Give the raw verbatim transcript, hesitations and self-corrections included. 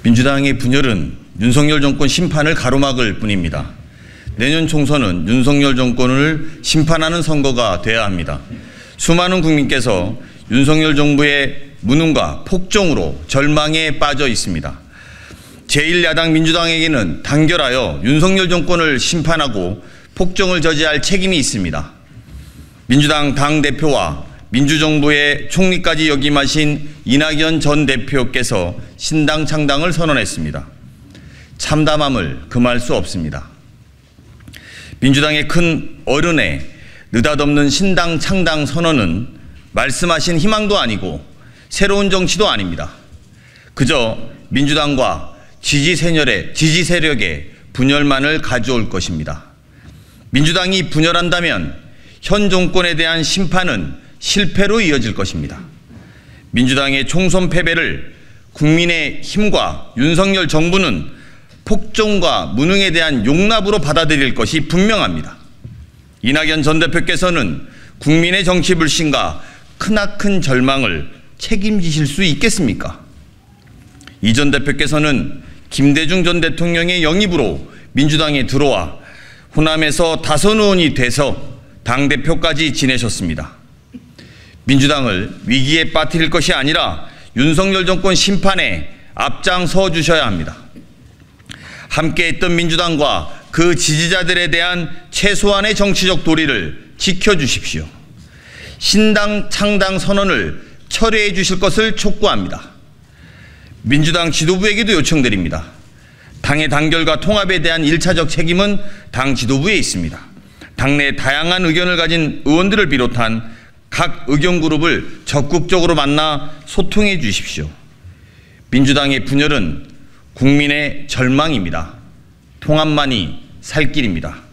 민주당의 분열은 윤석열 정권 심판을 가로막을 뿐입니다. 내년 총선은 윤석열 정권을 심판하는 선거가 돼야 합니다. 수많은 국민께서 윤석열 정부의 무능과 폭정으로 절망에 빠져 있습니다. 제일 야당 민주당에게는 단결하여 윤석열 정권을 심판하고 폭정을 저지할 책임이 있습니다. 민주당 당대표와 민주정부의 총리까지 역임하신 이낙연 전 대표께서 신당 창당을 선언했습니다. 참담함을 금할 수 없습니다. 민주당의 큰 어른의 느닷없는 신당 창당 선언은 말씀하신 희망도 아니고 새로운 정치도 아닙니다. 그저 민주당과 지지 세력의, 지지 세력의 분열만을 가져올 것입니다. 민주당이 분열한다면 현 정권에 대한 심판은 실패로 이어질 것입니다. 민주당의 총선 패배를 국민의 힘과 윤석열 정부는 폭정과 무능에 대한 용납으로 받아들일 것이 분명합니다. 이낙연 전 대표께서는 국민의 정치 불신과 크나큰 절망을 책임지실 수 있겠습니까? 이 전 대표께서는 김대중 전 대통령의 영입으로 민주당에 들어와 호남에서 다선 의원이 돼서 당대표까지 지내셨습니다. 민주당을 위기에 빠뜨릴 것이 아니라 윤석열 정권 심판에 앞장서 주셔야 합니다. 함께했던 민주당과 그 지지자들에 대한 최소한의 정치적 도리를 지켜주십시오. 신당 창당 선언을 철회해 주실 것을 촉구합니다. 민주당 지도부에게도 요청드립니다. 당의 단결과 통합에 대한 일차적 책임은 당 지도부에 있습니다. 당내 다양한 의견을 가진 의원들을 비롯한 각 의견그룹을 적극적으로 만나 소통해 주십시오. 민주당의 분열은 국민의 절망입니다. 통합만이 살 길입니다.